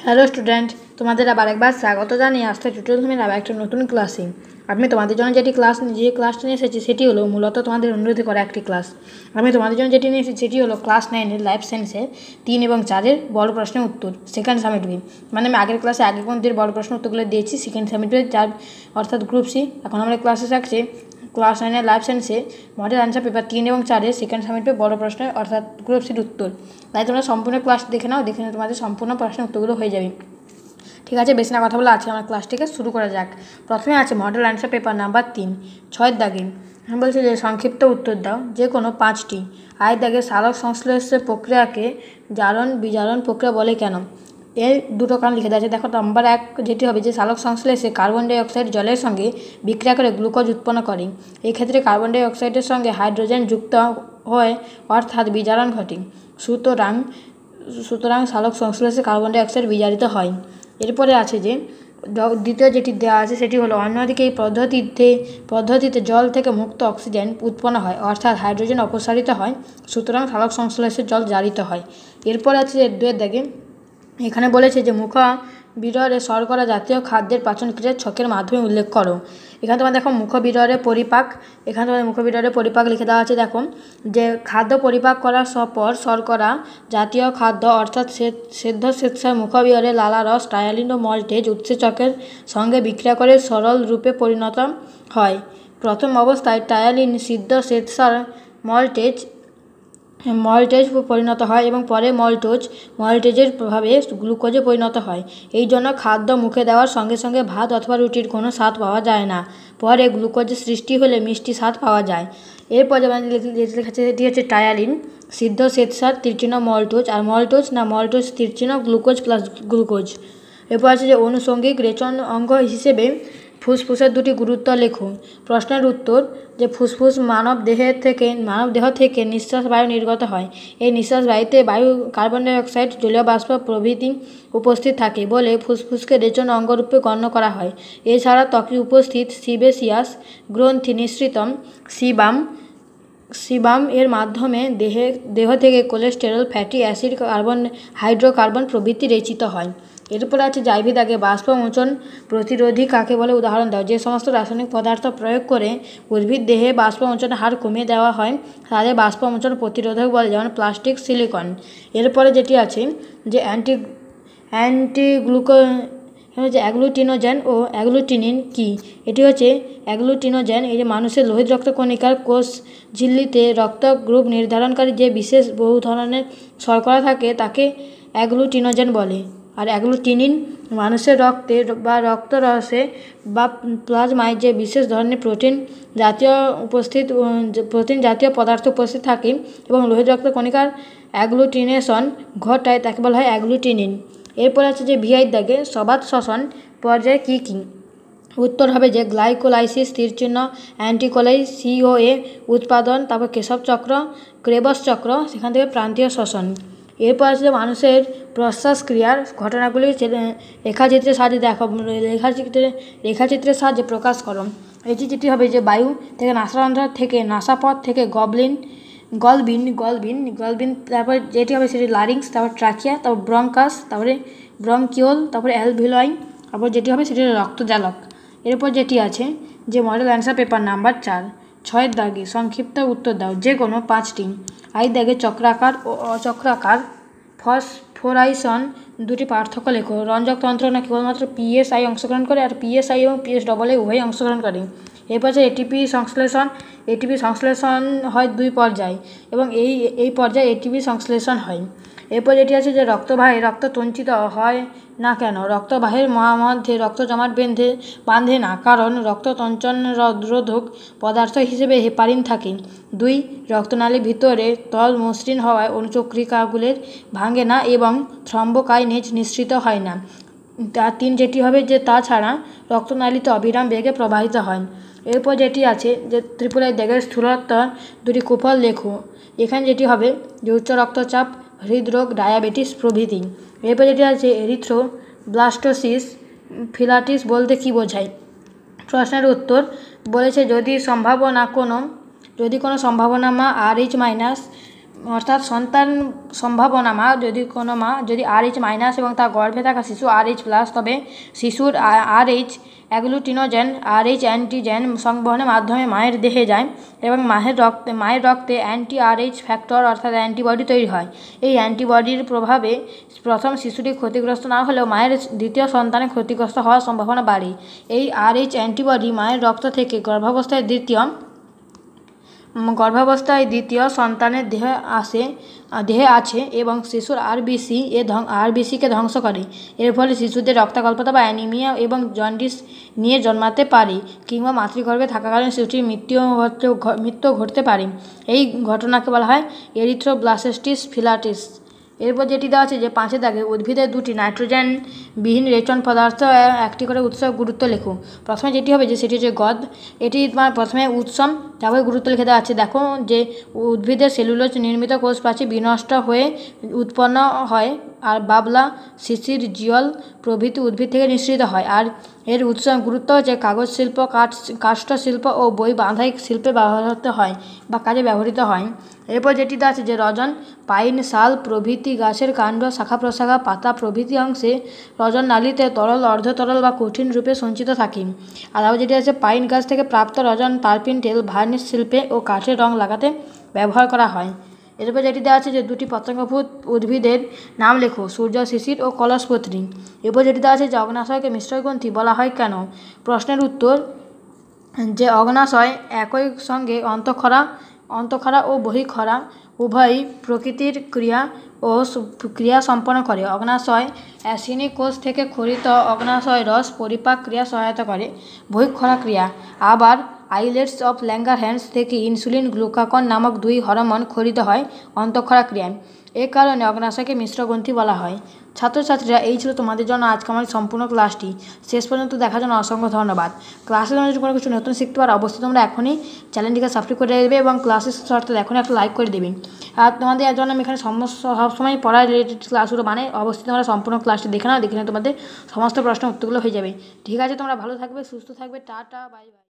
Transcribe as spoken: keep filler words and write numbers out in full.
Hello student, তোমাদের আবার একবার স্বাগত জানিয়ে আসতে টিউটোরিয়াল আবার একটা নতুন ক্লাসে আমি তোমাদের জন্য যেটি ক্লাস যে ক্লাসটা নিয়ে এসেছি সেটি হলো মূলত তোমাদের অনুরোধে করা একটি ক্লাস। আমি তোমাদের জন্য যেটি নিয়ে এসেছি সেটি হলো ক্লাস নাইনের লাইফ সায়েন্সের তিন এবং চারের বড় প্রশ্নের উত্তর সেকেন্ড সামিটুই। মানে আমি আগের ক্লাসে আগে কোন বড় প্রশ্ন উত্তরগুলো দিয়েছি সেকেন্ড সামিটুই চার অর্থাৎ গ্রুপ সি। এখন আমরা ক্লাসে থাকছে ক্লাস নাইনের লাইফ সায়েন্সে মডেল অ্যান্সার পেপার তিন এবং চারের সেকেন্ড সামিটুই বড় প্রশ্নের অর্থাৎ গ্রুপ সির উত্তর। তাই তোমরা সম্পূর্ণ ক্লাস দেখে নাও, দেখে তোমাদের সম্পূর্ণ প্রশ্নের উত্তরগুলো হয়ে যাবে। ঠিক আছে, বেশি না কথা বলে আছে আমার ক্লাসটিকে শুরু করা যাক। প্রথমে আছে মডেল অ্যান্সার পেপার নাম্বার তিন ছয়ের দাগে বলছে যে সংক্ষিপ্ত উত্তর দাও যে কোনো পাঁচটি। আয়ের দাগে সালোক সংশ্লেষের প্রক্রিয়াকে জারণ বিজারণ প্রক্রিয়া বলে কেন? এর দুটো কারণ লিখে দেওয়া আছে। দেখো নাম্বার এক যেটি হবে যে সালোক সংশ্লেষে কার্বন ডাইঅক্সাইড জলের সঙ্গে বিক্রিয়া করে গ্লুকোজ উৎপন্ন করে। এই ক্ষেত্রে কার্বন ডাইঅক্সাইডের সঙ্গে হাইড্রোজেন যুক্ত হয় অর্থাৎ বিজারণ ঘটে। সুতরাং সুতরাং সালোক সংশ্লেষে কার্বন ডাইঅক্সাইড বিজারিত হয়। এরপরে আছে যে দ্বিতীয় যেটি দেওয়া আছে সেটি হলো অন্যদিকে এই পদ্ধতিতে পদ্ধতিতে জল থেকে মুক্ত অক্সিজেন উৎপন্ন হয় অর্থাৎ হাইড্রোজেন অপসারিত হয়, সুতরাং সালোক সংশ্লেষে জল জারিত হয়। এরপর আছে যে দুয়ের দাগে এখানে বলেছে যে মুখ বিররে শর্করা জাতীয় খাদ্যের পাচন ক্রিয়ার ছকের মাধ্যমে উল্লেখ করো। এখানে তোমার দেখো মুখ বিররে পরিপাক, এখানে তোমাদের মুখ বিররে পরিপাক লিখে দেওয়া আছে। দেখো যে খাদ্য পরিপাক করার পর শর্করা জাতীয় খাদ্য অর্থাৎ সেদ্ধ স্বেচ্ছায় মুখ বিররে লালারস টায়ালিন ও মল্টেজ উৎসেচকের সঙ্গে বিক্রিয়া করে সরল রূপে পরিণত হয়। প্রথম অবস্থায় টায়ালিন সিদ্ধ স্বেচ্ছার মল্টেজ মল্টেজ পরিণত হয় এবং পরে মল্টোজ মল্টেজের প্রভাবে গ্লুকোজে পরিণত হয়। এই জন্য খাদ্য মুখে দেওয়ার সঙ্গে সঙ্গে ভাত অথবা রুটির কোনো স্বাদ পাওয়া যায় না। পরে গ্লুকোজের সৃষ্টি হলে মিষ্টি স্বাদ পাওয়া যায়। এরপর যেমন লেখা আছে সেটি হচ্ছে টায়ালিন সিদ্ধ স্বেচ্ছার তীর্চিহ্ন মল্টোজ আর মল্টোজ না মল্টোজ তীর্চিহ্ন গ্লুকোজ প্লাস গ্লুকোজ। এরপর আছে যে অনুষঙ্গিক রেচন অঙ্গ হিসেবে ফুসফুসের দুটি গুরুত্ব লেখো। প্রশ্নের উত্তর যে ফুসফুস মানব দেহের থেকে মানব দেহ থেকে নিঃশ্বাস বায়ু নির্গত হয়। এই নিঃশ্বাস বায়ুতে বায়ু কার্বন ডাইঅক্সাইড জলীয় বাষ্প প্রভৃতি উপস্থিত থাকে বলে ফুসফুসকে রেচন অঙ্গরূপে গণ্য করা হয়। এছাড়া ত্বকে উপস্থিত সিবেসিয়াস গ্রন্থি নিঃসৃতম সিবাম সিবাম এর মাধ্যমে দেহে দেহ থেকে cholesterol fatty acid carbon hydrocarbon প্রভৃতি রেচিত হয়। এরপর আছে জাইভি দাগে বাষ্পমোচন প্রতিরোধী কাকে বলে উদাহরণ দাও। যে সমস্ত রাসায়নিক পদার্থ প্রয়োগ করে উদ্ভিদ দেহে বাষ্পমোচনের হার কমিয়ে দেওয়া হয় তাদের বাষ্পমোচন প্রতিরোধক বলে, যেমন প্লাস্টিক সিলিকন। এরপরে যেটি আছে যে অ্যান্টি অ্যান্টিগ্লুকো হচ্ছে অ্যাগ্লুটিনোজেন ও অ্যাগ্লুটিনিন কি? এটি হচ্ছে অ্যাগ্লুটিনোজেন এই যে মানুষের লোহিত রক্তকণিকার কোষ ঝিল্লিতে রক্ত গ্রুপ নির্ধারণকারী যে বিশেষ বহু ধরনের শর্করা থাকে তাকে অ্যাগ্লুটিনোজেন বলে। আর অ্যাগ্লুটিনিন মানুষের রক্তে বা রক্তরসে বা প্লাজমায় যে বিশেষ ধরনের প্রোটিন জাতীয় উপস্থিত প্রোটিন জাতীয় পদার্থ উপস্থিত থাকে এবং লোহিত রক্তকণিকার অ্যাগ্লুটিনেশন ঘটায় তাকে বলা হয় অ্যাগ্লুটিনিন। এরপর আছে যে ভিআই দাগে সবাত শ্বসন পর্যায়ে কী কী? উত্তর হবে যে গ্লাইকোলাইসিস তীরচিহ্ন অ্যান্টিকোলাই সিওএ উৎপাদন, তারপর কেশব চক্র ক্রেবস চক্র সেখান থেকে প্রান্তীয় শ্বসন। এরপর আছে মানুষের প্রশ্বাস ক্রিয়ার ঘটনাগুলি রেখাচিত্রের সাহায্যে দেখো রেখাচিত্রে রেখাচিত্রের সাহায্যে প্রকাশ করো। এটি যেটি হবে যে বায়ু থেকে নাসারন্ধ্র থেকে নাসাপথ থেকে গবলিন গলবিন গলবিন গলবিন তারপর যেটি হবে সেটি লারিংস, তারপর ট্রাকিয়া, তারপর ব্রঙ্কাস, তারপরে ব্রঙ্কিওল, তারপরে অ্যালভিওলাই, তারপর যেটি হবে সেটি রক্তজালক। এরপর যেটি আছে যে মডেল অ্যান্সার পেপার নাম্বার চার ছয়ের দাগে সংক্ষিপ্ত উত্তর দাও যে কোনো পাঁচটি। আই দাগে চক্রাকার ও অচক্রাকার ফসফোরাইশন দুটি পার্থক্য লেখো। রঞ্জকতন্ত্র না কেবলমাত্র পিএসআই অংশগ্রহণ করে আর পিএসআই এবং পিএস ডবল এ উভয়ই অংশগ্রহণ করে। এরপর আছে এটিপি সংশ্লেষণ। এটিপি সংশ্লেষণ হয় দুই পর্যায়ে এবং এই এই পর্যায়ে এটিপি সংশ্লেষণ হয়। এরপর যেটি আছে যে রক্তবাহে রক্ত তঞ্চিত হয় না কেন? রক্তবাহের মধ্যে রক্ত জমাট বেঁধে বাঁধে না কারণ রক্ততঞ্চন রোধক পদার্থ হিসেবে হেপারিন থাকে। দুই রক্তনালীর ভিতরে তল মসৃণ হওয়ায় অনুচক্রিকাগুলির ভাঙে না এবং থ্রম্বোকাইনেজ নিঃসৃত হয় না। তার তিন যেটি হবে যে তাছাড়া রক্তনালীতে অবিরাম বেগে প্রবাহিত হয়। এরপর যেটি আছে যে ত্রিপুরায় দাগের স্থূলত্ব দুটি কুফল লেখো। এখানে যেটি হবে যে উচ্চ রক্তচাপ হৃদরোগ ডায়াবেটিস প্রভৃতি। এরপর যেটি আছে এরিথ্রোব্লাস্টোসিস ফিলাটিস বলতে কী বোঝায়? প্রশ্নের উত্তর বলেছে যদি সম্ভাবনা কোনো যদি কোনো সম্ভাবনা মা আর এইচ মাইনাস অর্থাৎ সন্তান সম্ভাবনা মা যদি কোনো মা যদি আর এইচ মাইনাস এবং তার গর্ভে থাকা শিশু আর এইচ প্লাস, তবে শিশুর R H agglutinogen R H antigen সংবহনের মাধ্যমে মায়ের দেহে যায় এবং মায়ের রক্তে মায়ের রক্তে অ্যান্টি আর এইচ ফ্যাক্টর অর্থাৎ অ্যান্টিবডি তৈরি হয়। এই অ্যান্টিবডির প্রভাবে প্রথম শিশুটি ক্ষতিগ্রস্ত না হলেও মায়ের দ্বিতীয় সন্তানের ক্ষতিগ্রস্ত হওয়ার সম্ভাবনা বাড়ে। এই আর এইচ অ্যান্টিবডি মায়ের রক্ত থেকে গর্ভাবস্থায় দ্বিতীয় গর্ভাবস্থায় দ্বিতীয় সন্তানের দেহে আসে দেহে আছে এবং শিশুর আরবিসি এ আরবিসিকে ধ্বংস করে। এর ফলে শিশুদের রক্তাল্পতা বা অ্যানিমিয়া এবং জন্ডিস নিয়ে জন্মাতে পারে কিংবা মাতৃগর্ভে থাকাকালীন শিশুটির মৃত্যু মৃত্যু ঘটতে পারে। এই ঘটনাকে বলা হয় এরিথ্রোব্লাস্টিস ফিলাটিস। এরপর যেটি দেওয়া আছে যে পাঁচের দাগে উদ্ভিদের দুটি নাইট্রোজেন বিহীন রেচন পদার্থ একটি করে উৎস গুরুত্ব লেখো। প্রথমে যেটি হবে যে সেটি হচ্ছে গদ। এটি তোমার প্রথমে উৎসম, তারপরে গুরুত্ব লিখে দেওয়া আছে। দেখো যে উদ্ভিদের সেলুলোজ নির্মিত কোষ প্রাচীর বিনষ্ট হয়ে উৎপন্ন হয় আর বাবলা, শিশির, জিয়ল প্রভৃতি উদ্ভিদ থেকে নিঃসৃত হয়। আর এর উৎস গুরুত্ব হচ্ছে কাগজ শিল্প, কাঠ কাষ্ঠ শিল্প ও বই বাঁধাই শিল্পে ব্যবহৃত হয় বা কাজে ব্যবহৃত হয়। এরপর যেটি দেওয়া আছে যে রজন, পাইন, শাল প্রভৃতি গাছের কাণ্ড, শাখা প্রশাখা, পাতা প্রভৃতি অংশে রজন নালীতে তরল, অর্ধতরল বা কঠিন রূপে সঞ্চিত থাকে। আর আরও যেটি আছে পাইন গাছ থেকে প্রাপ্ত রজন টারপিন তেল ভার্নিশ শিল্পে ও কাঠের রং লাগাতে ব্যবহার করা হয়। এরপর যেটি দেওয়া আছে যে দুটি পতঙ্গভূত উদ্ভিদের নাম লেখো, সূর্য শিশির ও কলসপত্রী। এরপর যেটি দেওয়া আছে যে অগ্নাশয়কে মিশ্রগ্রন্থি বলা হয় কেন? প্রশ্নের উত্তর যে অগ্নাশয় একই সঙ্গে অন্তঃক্ষরা অন্তঃক্ষরা ও বহিঃক্ষরা উভয়ই প্রকৃতির ক্রিয়া ও ক্রিয়া সম্পন্ন করে। অগ্নাশয় অ্যাসিনিক কোষ থেকে ক্ষরিত অগ্নাশয় রস পরিপাক ক্রিয়া সহায়তা করে বহিঃক্ষরা ক্রিয়া। আবার আইলেটস অফ ল্যাঙ্গারহ্যান্স থেকে ইনসুলিন গ্লুকাগন নামক দুই হরমোন ক্ষরিত হয় অন্তঃক্ষরা ক্রিয়ায়। এ কারণে অগ্নাশয়কে মিশ্রগ্রন্থি বলা হয়। ছাত্রছাত্রীরা, এই ছিল তোমাদের জন্য আজকে আমার সম্পূর্ণ ক্লাসটি। শেষ পর্যন্ত দেখার জন্য অসংখ্য ধন্যবাদ। ক্লাসে তোমরা যদি কোনো কিছু নতুন শিখতে পারো অবশ্যই তোমরা এখনই চ্যানেলটিকে সাবস্ক্রাইব করে দেবে এবং ক্লাসের শর্তে এখনই একটা লাইক করে দেবে। আর তোমাদের জন্য আমি এখানে সমস্ত সবসময় পড়ার রিলেটেড ক্লাসগুলো মানে অবশ্যই তোমরা সম্পূর্ণ ক্লাসটি দেখে নাও, দেখে তোমাদের সমস্ত প্রশ্নের উত্তরগুলো হয়ে যাবে। ঠিক আছে, তোমরা ভালো থাকবে, সুস্থ থাকবে, টাটা, বাই বাই।